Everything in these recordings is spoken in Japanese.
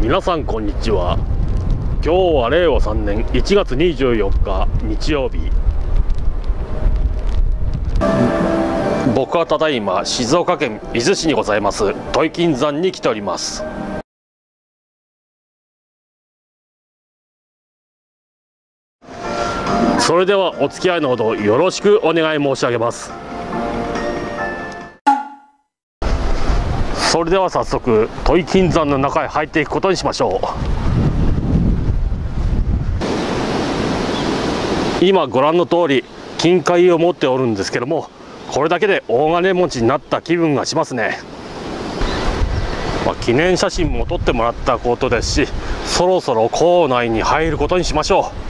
皆さんこんにちは。今日は令和3年1月24日日曜日。僕はただいま静岡県伊豆市にございます土肥金山に来ております。それではお付き合いのほどよろしくお願い申し上げます。それでは早速土肥金山の中へ入っていくことにしましょう。今ご覧の通り金塊を持っておるんですけども、これだけで大金持ちになった気分がしますね。記念写真も撮ってもらったことですし、そろそろ校内に入ることにしましょう。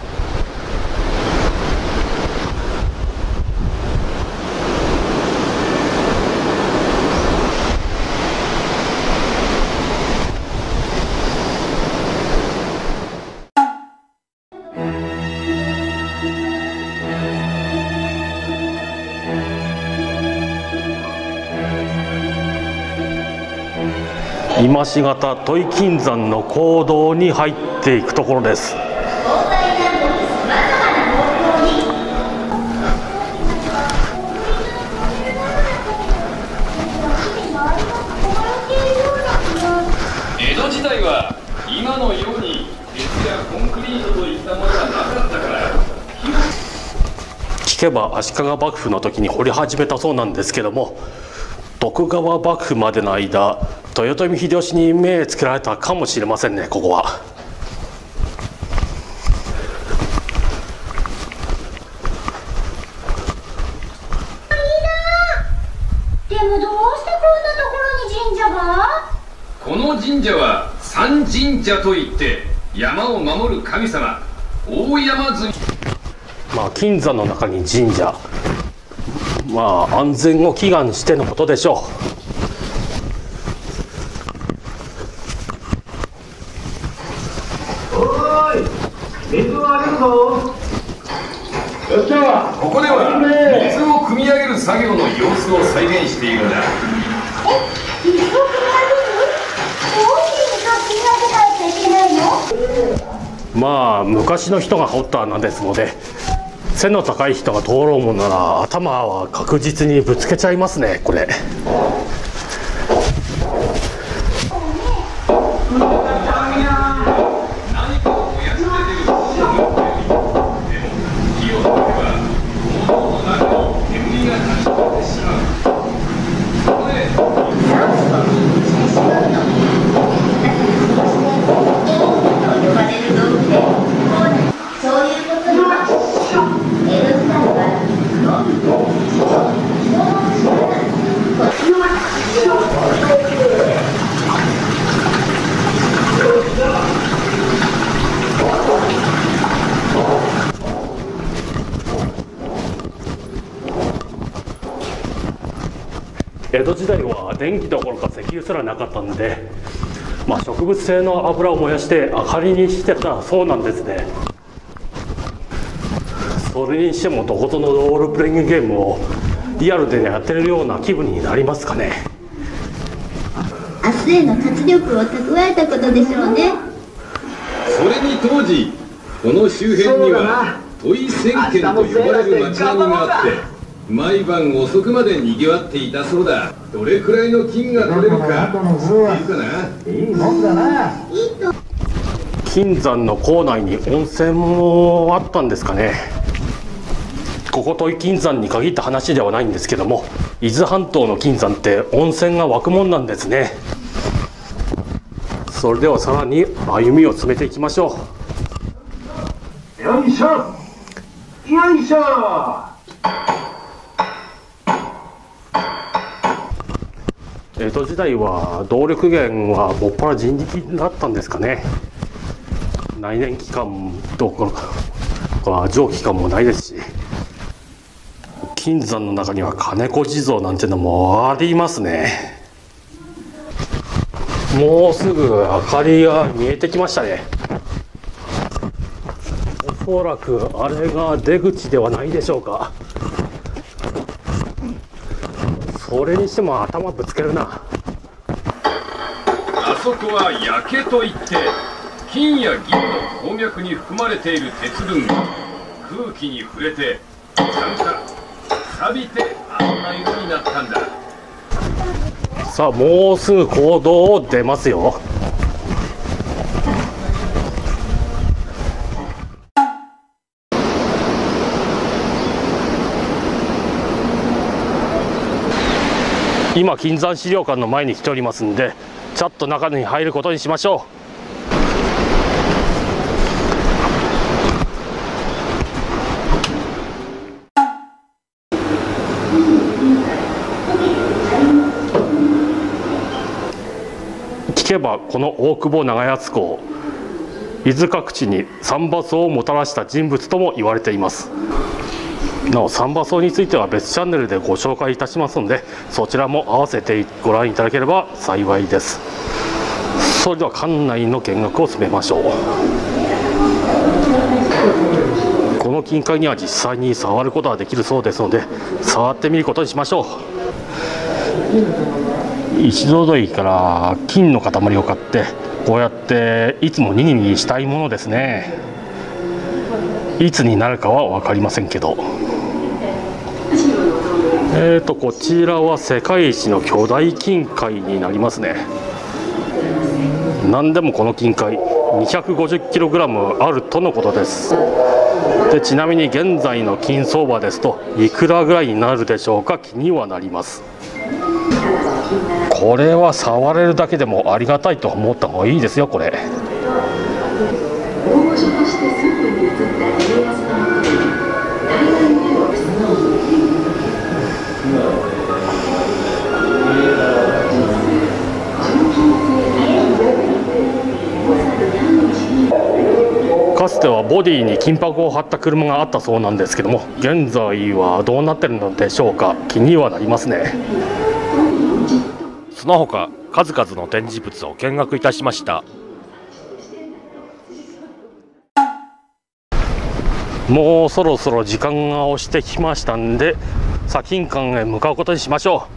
今しがた土肥金山の講堂に入っていくところです。 江戸時代は今のように鉄やコンクリートといったものはなかったから。 聞けば足利幕府の時に掘り始めたそうなんですけども、徳川幕府までの間豊臣秀吉に目つけられたかもしれませんね。ここはでもどうしてこんなところに神社が？ この神社は三神社といって山を守る神様大山津。 金山の中に神社、安全を祈願してのことでしょう。おーい、水をあげるぞ。よっしゃ。 ここでは水を汲み上げる作業の様子を再現しているんだ。 水を汲み上げる？どうして水を汲み上げないといけないの？ 昔の人が掘った穴ですので、背の高い人が通ろうもんなら頭は確実にぶつけちゃいますね。これ江戸時代は電気どころか石油すらなかったんで、植物性の油を燃やして明かりにしてたそうなんですね。それにしてもどこぞのロールプレイングゲームをリアルでやってるような気分になりますかね。 明日への活力を蓄えたことでしょうね。 それに当時この周辺には土肥千軒と呼ばれる町並みがあって、毎晩遅くまでにぎわっていたそうだ。どれくらいの金が取れるかっていうかな。 いいもんだな。 金山の構内に温泉もあったんですかね。ここ土肥金山に限った話ではないんですけども、伊豆半島の金山って温泉が湧くもんなんですね。それではさらに歩みを進めていきましょよいしょ。よいしょ。 江戸時代は動力源はもっぱら人力だったんですかね。内燃機関どころか蒸気機関もないですし、金山の中には金子地蔵なんてのもありますね。もうすぐ明かりが見えてきましたね。おそらくあれが出口ではないでしょうか。それにしても頭ぶつけるな。 あそこは焼けといって金や銀の鉱脈に含まれている鉄分が空気に触れて酸化錆びてあんな色になったんだ。 さあもうすぐ行動出ますよ。今金山資料館の前に来ておりますんで、ちょっと中に入ることにしましょう。聞けばこの大久保長安公、伊豆各地に三馬荘をもたらした人物とも言われています。なお三馬荘については別チャンネルでご紹介いたしますので、そちらも合わせてご覧いただければ幸いです。それでは館内の見学を進めましょう。この金塊には実際に触ることができるそうですので、触ってみることにしましょう。石堂砥から金の塊を買って、こうやっていつもにぎにぎしたいものですね。いつになるかは分かりませんけど、こちらは世界一の巨大金塊になりますね。何でもこの金塊 250kg あるとのことです。でちなみに現在の金相場ですといくらぐらいになるでしょうか。気にはなります。これは触れるだけでもありがたいと思った方がいいですよ。これ大御所としてスープに移った家康のもとに大概の手をそのを受けかつてはボディに金箔を貼った車があったそうなんですけども、現在はどうなってるのでしょうか。気にはなりますね。その他数々の展示物を見学いたしました。もうそろそろ時間が押してきましたんで、砂金館へ向かうことにしましょう。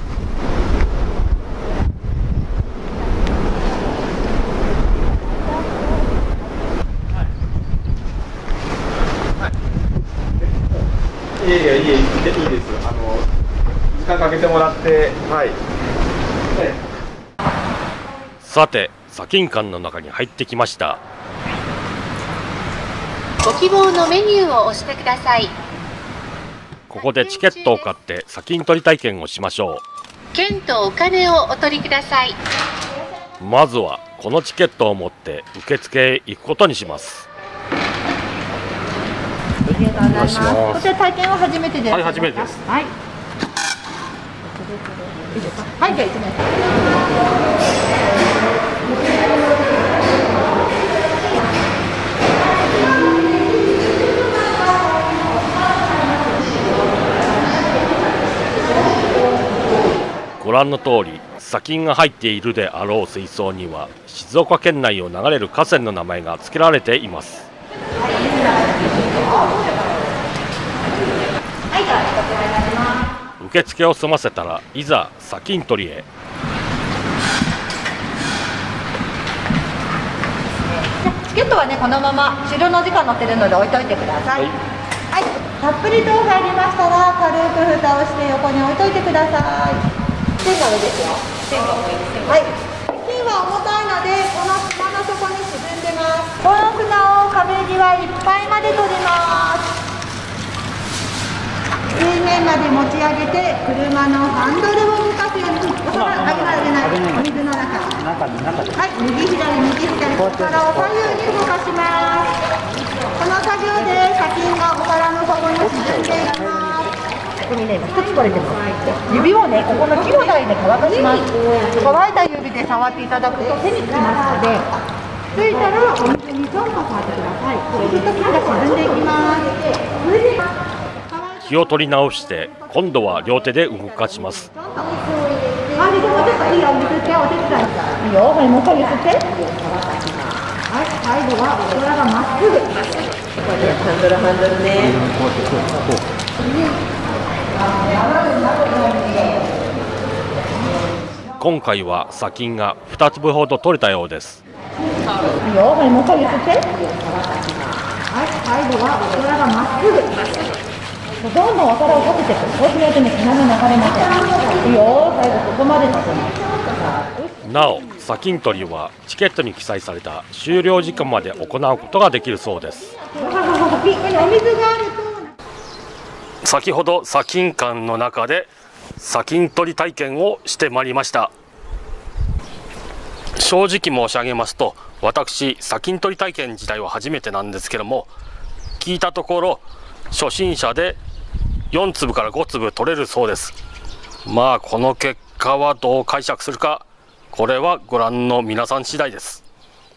いいです。時間かけてもらって、はい。 さて砂金館の中に入ってきました。 ご希望のメニューを押してください。 ここでチケットを買って砂金取り体験をしましょ券とお金をお取りください。 う。まずはこのチケットを持って受付へ行くことにします。 ありがとうございます。こちら体験は初めてです。 はい、初めてです。 はい。いいですか。はい、じゃあ1 ご覧の通り砂金が入っているであろう水槽には静岡県内を流れる河川の名前が付けられています。受付を済ませたらいざ砂金取りへ。 チケットはね、このまま終了の時間載ってるので置いといてください。はい、たっぷりと入りましたら軽く蓋をして横に置いといてください。線が上ですよ。線が上です。はい。金は重たいのでこの砂の底に沈んでます。この砂を壁際いっぱいまで取ります。水面まで持ち上げて車のハンドルを動かすように、お皿上げないお水の中。はい、右左ここからを左右に動かします。この作業で砂金がお皿の底に沈んでいきます。ここにね、一つ取れてます。指をね、ここの木の台で乾かします。乾いた指で触っていただくと手につきますので、ついたらお水にちょっと触ってください。そうすると金が沈んでいきます。 気を取り直して今度は両手で動かします。 でもちょっといいよ、ゆすってお手伝い。いいよ、はい、もう一回ゆすって。はい、最後はお皿がまっすぐ。ハンドルね。 今回は砂金が2粒ほど取れたようです。 いいよ、はい、もう一回ゆすって。はい、最後はお皿がまっすぐ。どんどんお皿を立てていく。そうしないとね、粉が流れません。いいよ、最後ここまで立てます。 なお、砂金取りはチケットに記載された終了時間まで行うことができるそうです。 お水があると。 先ほど砂金館の中で砂金取り体験をしてまいりました。正直申し上げますと、私砂金取り体験自体は初めてなんですけども、聞いたところ初心者で4粒から5粒取れるそうです。まあこの結果はどう解釈するか、これはご覧の皆さん次第です。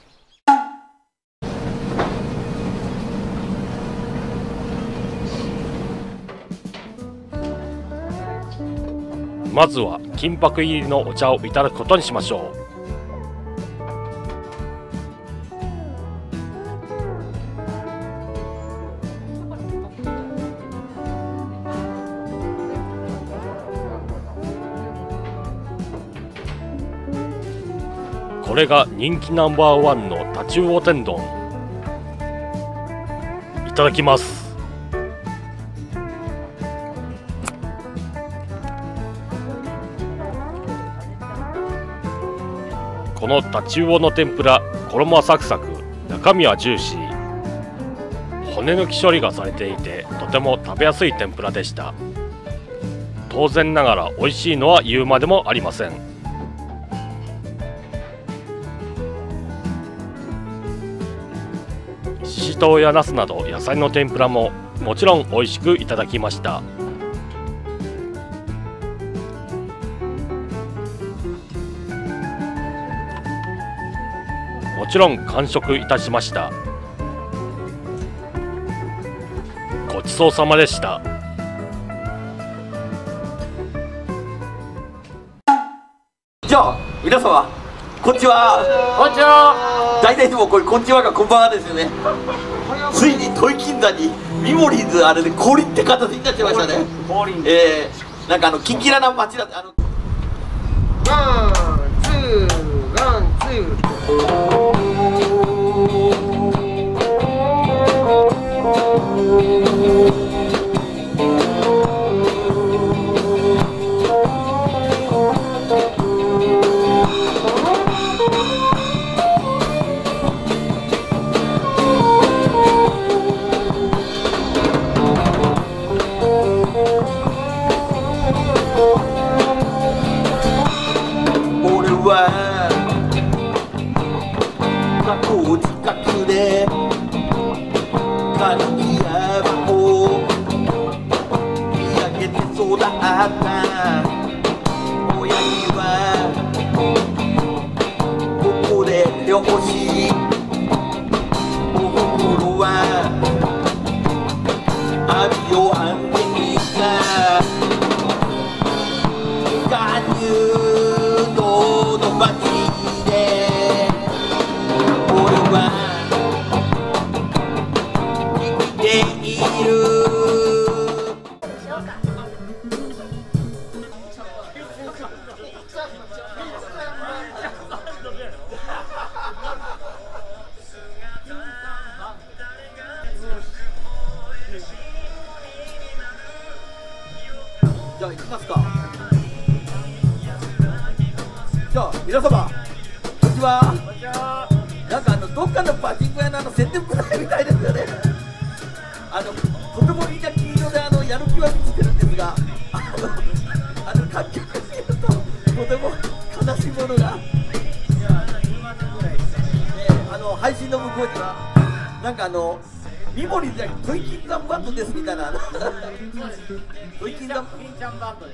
まずは金箔入りのお茶をいただくことにしましょう。これが人気ナンバーワンのタチウオ天丼。いただきます。このタチウオの天ぷら、衣はサクサク、中身はジューシー、骨抜き処理がされていてとても食べやすい天ぷらでした。当然ながら美味しいのは言うまでもありません。ししとうやナスなど野菜の天ぷらももちろん美味しくいただきました。もちろん完食いたしました。ごちそうさまでした。 じゃあ皆様こんにちは。こんにちは。大体いつもこれこんにちはがこんばんはですよね。ついに土井金山にミモリーズあれで降臨って形になっちゃいましたね。なんかキンキラな街だってワンツーワンツー。俺は学校近くでカニ山を見上げて育った親にはここで漁師、おふくろは網を編んでいた。加入道の町で俺は生きている。じゃあ行きますか。じゃあ皆様こんにちは。なんかどっかのパチンコ屋の宣伝部隊みたいですよね。とてもみんな黄色でやる気は満ちてるんですが、観客にいるととても悲しいものが、配信の向こうにはなんかミモリーズじゃなくてトイキンザンバンドですみたいなトイキンザンバンドです。キンザンバンドです。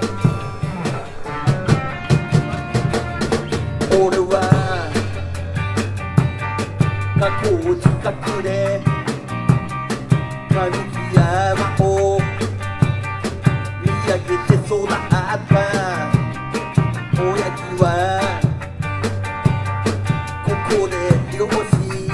俺は河口近くで神木山を見上げて育った親父はここで漁師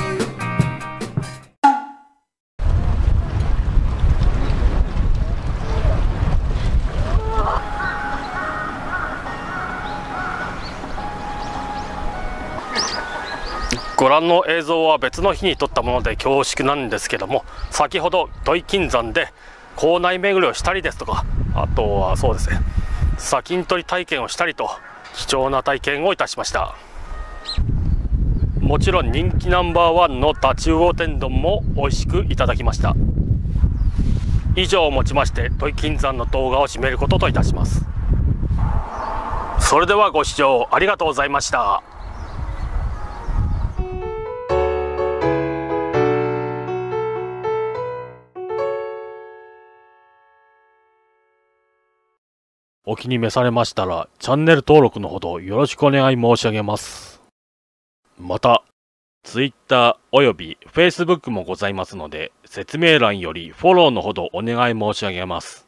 ご覧の映像は別の日に撮ったもので恐縮なんですけども、先ほど土井金山で校内巡りをしたりですとか、あとはそうですね、砂金取り体験をしたりと貴重な体験をいたしました。もちろん人気ナンバーワンの太刀魚天丼も美味しくいただきました。以上をもちまして土井金山の動画を締めることといたします。それではご視聴ありがとうございました。お気に召されましたらチャンネル登録のほどよろしくお願い申し上げます。また Twitter および Facebook もございますので、説明欄よりフォローのほどお願い申し上げます。